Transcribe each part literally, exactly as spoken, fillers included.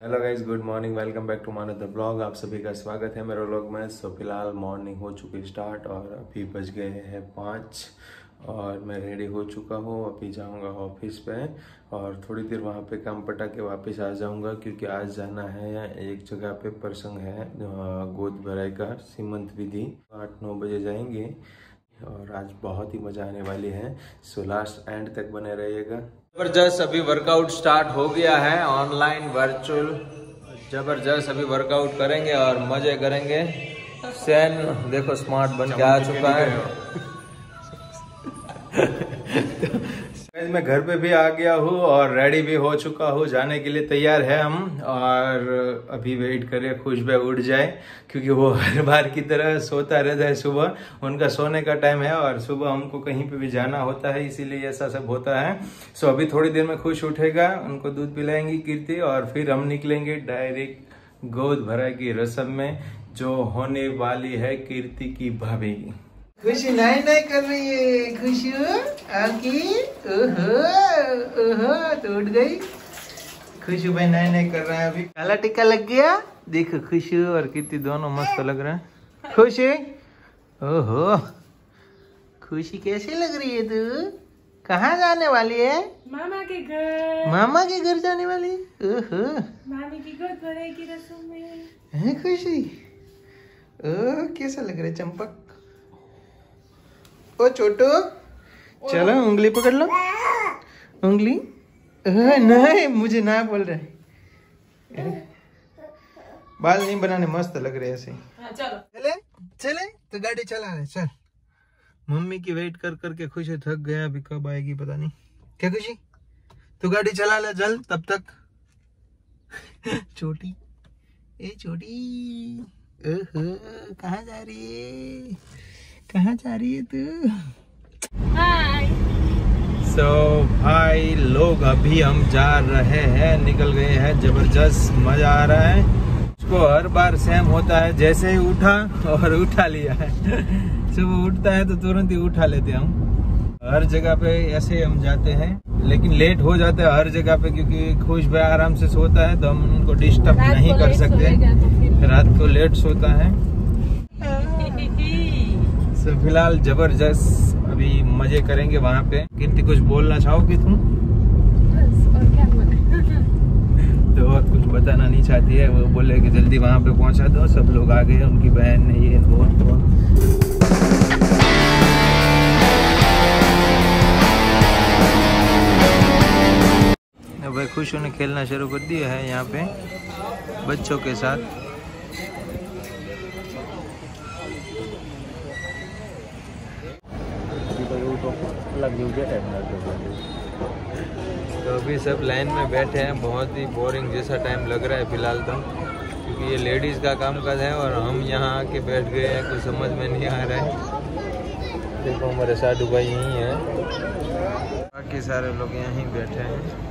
Hello guys, good morning, welcome back to my the blog. आप सभी का स्वागत है मेरे व्लॉग में। सो फिलहाल मॉर्निंग हो चुकी स्टार्ट और अभी बज गए हैं पाँच और मैं रेडी हो चुका हूँ। अभी जाऊँगा ऑफिस पे और थोड़ी देर वहाँ पे काम पटा के वापस आ जाऊँगा, क्योंकि आज जाना है एक जगह पे, प्रसंग है गोद भराई का, सीमंत विधि। आठ नौ बजे जाएंगे और आज बहुत ही मजा आने वाली है। सो लास्ट एंड तक बने रहिएगा। जबरदस्त अभी वर्कआउट स्टार्ट हो गया है, ऑनलाइन वर्चुअल। जबरदस्त अभी वर्कआउट करेंगे और मजे करेंगे। सैन देखो स्मार्ट बन के आ चुका है। तो मैं घर पे भी आ गया हूँ और रेडी भी हो चुका हूँ, जाने के लिए तैयार है हम। और अभी वेट करें खुशबू उठ जाए, क्योंकि वो हर बार की तरह सोता रहता है। सुबह उनका सोने का टाइम है और सुबह हमको कहीं पे भी जाना होता है, इसीलिए ऐसा सब होता है। सो अभी थोड़ी देर में खुश उठेगा, उनको दूध पिलाएंगी कीर्ति और फिर हम निकलेंगे डायरेक्ट गोद भराई की रस्म में, जो होने वाली है कीर्ति की भाभी। खुशी नहीं नहीं कर रही है, खुशी आकी ओहो ओहो तो उठ गई। खुशू भाई नहीं नहीं कर रहा है, अभी काला टिक्का लग गया। देखो खुशू और कीर्ति दोनों मस्त लग रहे हैं। खुशी ओहो खुशी कैसी लग रही है तू? कहाँ जाने वाली है? मामा के घर। मामा के घर जाने वाली है? ओहो मामी की गोद भराई की रस्म में है खुशी। ओह कैसा लग रहा है चंपक। ओ छोटू चलो उंगली पकड़ लो, उंगली। नहीं मुझे ना बोल रहे, बाल नहीं बनाने, मस्त लग रहे ऐसे। चलो चले चले तो गाड़ी चला रहे सर। मम्मी की वेट कर करके खुशी थक गया, अभी कब आएगी पता नहीं। क्या खुशी तू गाड़ी चला ले जल तब तक। छोटी ए छोटी ओहो कहाँ जा रही है, कहाँ जा रही है तू? हाय। सो so, भाई लोग अभी हम जा रहे हैं, निकल गए हैं। जबरदस्त मजा आ रहा है। उसको हर बार सेम होता है, जैसे ही उठा और उठा लिया है। सुबह उठता है तो तुरंत ही उठा लेते हम। हर जगह पे ऐसे हम जाते हैं, लेकिन लेट हो जाता है हर जगह पे, क्योंकि खुश भाई आराम से सोता है तो हम उनको डिस्टर्ब नहीं कर सकते। रात को लेट सोता है। तो फिलहाल जबरदस्त अभी मजे करेंगे वहाँ पे। कीर्ति कुछ बोलना चाहोगी तुम? और क्या तो और कुछ बताना नहीं चाहती है, वो बोले कि जल्दी वहाँ पे पहुँचा दो, सब लोग आ गए, उनकी बहन ने ये बहुत बहुत। भाई खुश होने खेलना शुरू कर दिया है यहाँ पे बच्चों के साथ। तो अभी सब लाइन में बैठे हैं, बहुत ही बोरिंग जैसा टाइम लग रहा है फिलहाल तो, क्योंकि ये लेडीज़ का काम काज है और हम यहाँ आके बैठ गए हैं, कुछ समझ में नहीं आ रहा है। देखो हमारे साधु भाई यहीं हैं, बाकी सारे लोग यहीं बैठे हैं।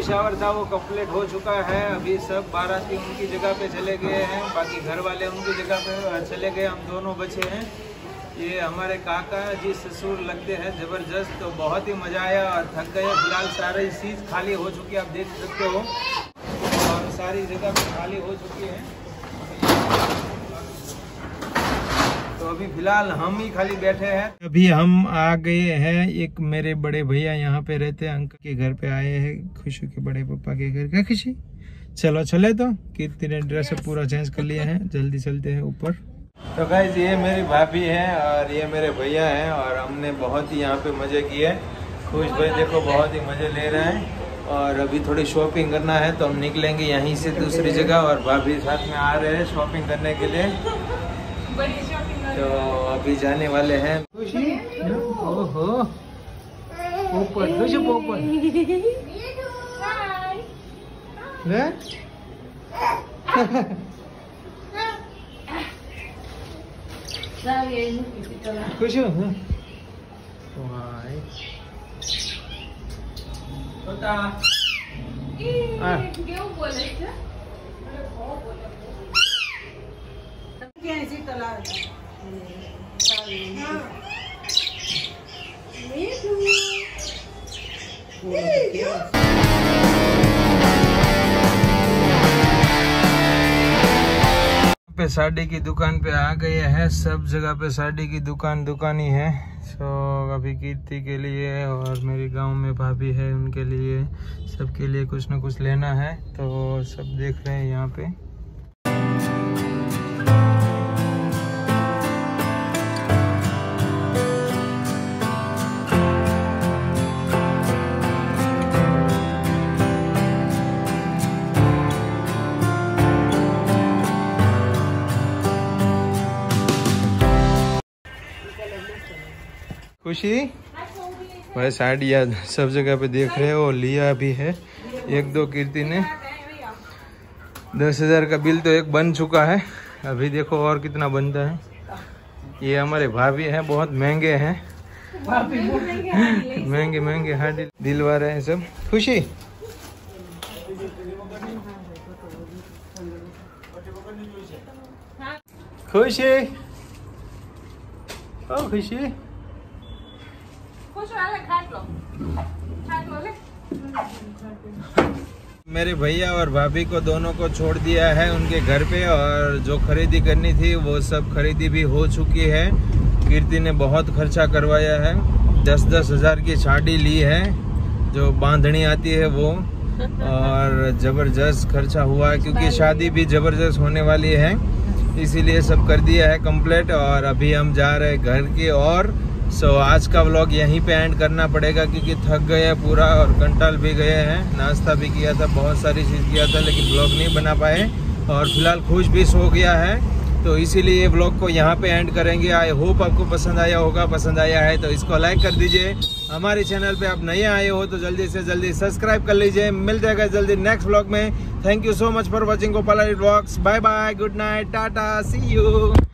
शावर था वो कंप्लीट हो चुका है। अभी सब बाराती उनकी जगह पे चले गए हैं, बाकी घर वाले उनकी जगह पे चले गए, हम दोनों बचे हैं। ये हमारे काका जी ससुर लगते हैं ज़बरदस्त, तो बहुत ही मज़ा आया और थक गए। फिलहाल सारी सीट खाली हो चुकी है, आप देख सकते हो, और सारी जगह पे खाली हो चुकी है। तो अभी फिलहाल हम ही खाली बैठे हैं। अभी हम आ गए हैं, एक मेरे बड़े भैया यहाँ पे रहते हैं, अंकल के घर पे आए हैं, खुशी के बड़े पापा के घर। क्या खुशी, चलो चले। तो कीर्ति ने ड्रेस पूरा चेंज कर लिया है, जल्दी चलते हैं ऊपर। तो गाइस ये मेरी भाभी है और ये मेरे भैया हैं, और हमने बहुत ही यहाँ पे मजे किए। खुश भाई देखो बहुत ही मजे ले रहे हैं, और अभी थोड़ी शॉपिंग करना है तो हम निकलेंगे यहीं से दूसरी जगह, और भाभी साथ में आ रहे हैं शॉपिंग करने के लिए। तो अभी जाने वाले हैं। खुशी ओहो ऊपर खुशी ऊपर खुशी पे साड़ी की दुकान पे आ गए हैं। सब जगह पे साड़ी की दुकान दुकान ही है। सो अभी कीर्ति के लिए और मेरे गांव में भाभी है उनके लिए, सबके लिए कुछ ना कुछ लेना है, तो सब देख रहे हैं यहाँ पे। खुशी भाई साड़ियाँ सब जगह पे देख रहे हो, लिया भी है एक दो। कीर्ति ने दस हजार का बिल तो एक बन चुका है, अभी देखो और कितना बनता है। ये हमारे भाभी हैं, बहुत महंगे हैं, महंगे महंगे हाँ दिलवा रहे हैं सब। खुशी खुशी ओ खुशी मेरे भैया और भाभी को दोनों को छोड़ दिया है उनके घर पे, और जो खरीदी करनी थी वो सब खरीदी भी हो चुकी है। कीर्ति ने बहुत खर्चा करवाया है, दस दस हजार की साड़ी ली है जो बांधनी आती है वो, और जबरदस्त खर्चा हुआ है क्योंकि शादी भी जबरदस्त होने वाली है, इसीलिए सब कर दिया है कंप्लीट। और अभी हम जा रहे हैं घर की ओर। सो so, आज का व्लॉग यहीं पे एंड करना पड़ेगा क्योंकि थक गए हैं पूरा और कंटाल भी गए हैं। नाश्ता भी किया था, बहुत सारी चीज़ किया था, लेकिन व्लॉग नहीं बना पाए, और फिलहाल खुश भी सो गया है, तो इसीलिए ये व्लॉग को यहाँ पे एंड करेंगे। आई होप आपको पसंद आया होगा, पसंद आया है तो इसको लाइक कर दीजिए। हमारे चैनल पे आप नए आए हो तो जल्दी से जल्दी सब्सक्राइब कर लीजिए। मिल जाएगा जल्दी नेक्स्ट व्लॉग में। Thank you so much for watching Gopal vlogs. Bye bye, good night, tata, see you.